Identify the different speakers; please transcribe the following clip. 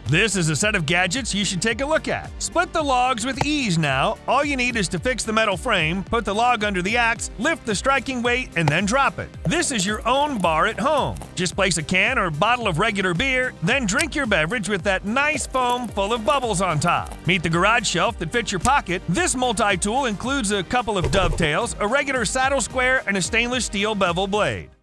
Speaker 1: This is a set of gadgets you should take a look at. Split the logs with ease now. All you need is to fix the metal frame, put the log under the axe, lift the striking weight, and then drop it. This is your own bar at home. Just place a can or bottle of regular beer, then drink your beverage with that nice foam full of bubbles on top. Meet the garage shelf that fits your pocket. This multi-tool includes a couple of dovetails, a regular saddle square, and a stainless steel bevel blade.